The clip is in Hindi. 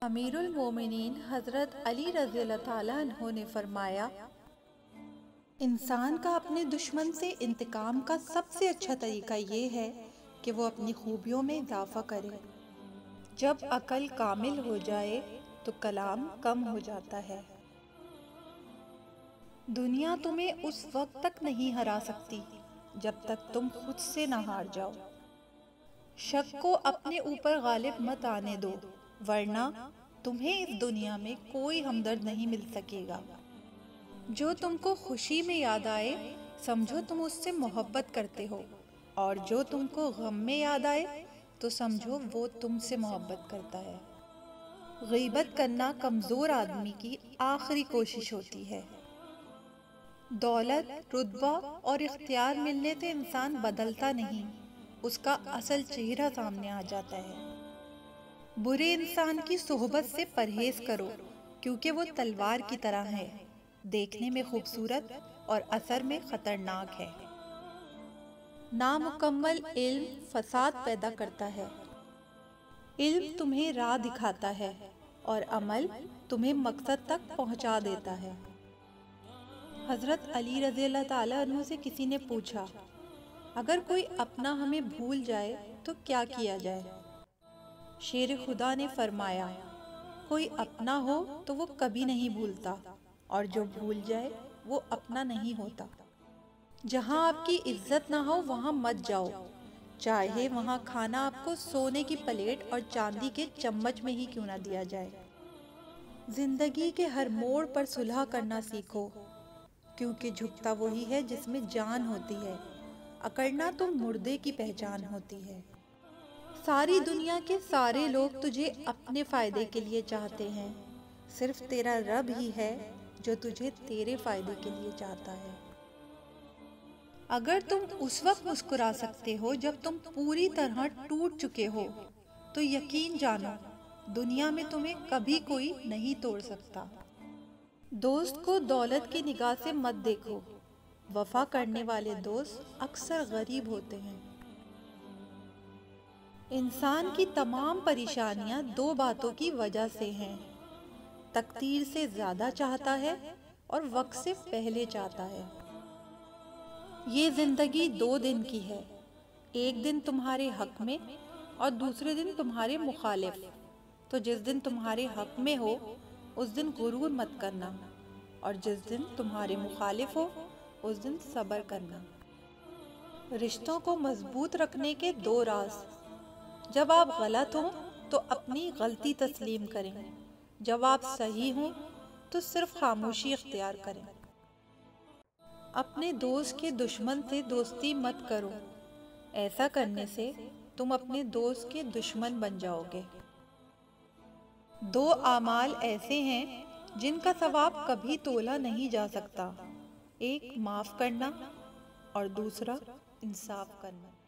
अमीरुल मोमिनीन हज़रत अली रज़ियल्लाहु ताला अन्हु ने फरमाया, इंसान का अपने दुश्मन से इंतकाम का सबसे अच्छा तरीका ये है कि वो अपनी खूबियों में इजाफा करे। जब अकल कामिल हो जाए तो कलाम कम हो जाता है। दुनिया तुम्हें उस वक्त तक नहीं हरा सकती जब तक तुम खुद से ना हार जाओ। शक को अपने ऊपर गालिब मत आने दो, वरना तुम्हें इस दुनिया में कोई हमदर्द नहीं मिल सकेगा। जो तुमको खुशी में याद आए समझो तुम उससे मोहब्बत करते हो, और जो तुमको गम में याद आए तो समझो वो तुमसे मोहब्बत करता है। गीबत करना कमज़ोर आदमी की आखिरी कोशिश होती है। दौलत, रुतबा और इख्तियार मिलने से इंसान बदलता नहीं, उसका असल चेहरा सामने आ जाता है। बुरे इंसान की सोहबत से परहेज करो, क्योंकि वो तलवार की तरह है, देखने में खूबसूरत और असर में खतरनाक है। नामुकम्मल इल्म फसाद पैदा करता है। इल्म तुम्हें राह दिखाता है और अमल तुम्हें मकसद तक पहुंचा देता है। हज़रत अली रज़ियल्लाहु ताला अन्हु से किसी ने पूछा, अगर कोई अपना हमें भूल जाए तो क्या किया जाए? शेर खुदा ने फरमाया, कोई अपना हो तो वो कभी नहीं भूलता, और जो भूल जाए वो अपना नहीं होता। जहाँ आपकी इज्जत ना हो वहाँ मत जाओ, चाहे वहाँ खाना आपको सोने की प्लेट और चांदी के चम्मच में ही क्यों ना दिया जाए। जिंदगी के हर मोड़ पर सुलह करना सीखो, क्योंकि झुकता वही है जिसमें जान होती है, अकड़ना तो मुर्दे की पहचान होती है। सारी दुनिया के सारे लोग तुझे अपने फायदे के लिए चाहते हैं, सिर्फ तेरा रब ही है जो तुझे तेरे फायदे के लिए चाहता है। अगर तुम उस वक्त मुस्कुरा सकते हो जब तुम पूरी तरह टूट चुके हो, तो यकीन जानो दुनिया में तुम्हें कभी कोई नहीं तोड़ सकता। दोस्त को दौलत की निगाह से मत देखो, वफा करने वाले दोस्त अक्सर गरीब होते हैं। इंसान की तमाम परेशानियां दो बातों की वजह से हैं, तकदीर से ज्यादा चाहता है और वक्त से पहले चाहता है। ये जिंदगी 2 दिन की है, एक दिन तुम्हारे हक में और दूसरे दिन तुम्हारे मुखालिफ। तो जिस दिन तुम्हारे हक में हो उस दिन गुरूर मत करना, और जिस दिन तुम्हारे मुखालिफ हो उस दिन सब्र करना। रिश्तों को मजबूत रखने के 2 राज। जब आप गलत हो तो अपनी गलती तस्लीम करें, जब आप सही हो तो सिर्फ खामोशी इख्तियार करें। अपने दोस्त के दुश्मन से दोस्ती मत करो, ऐसा करने से तुम अपने दोस्त के दुश्मन बन जाओगे। 2 आमाल ऐसे हैं जिनका सवाब कभी तोला नहीं जा सकता, एक माफ करना और दूसरा इंसाफ करना।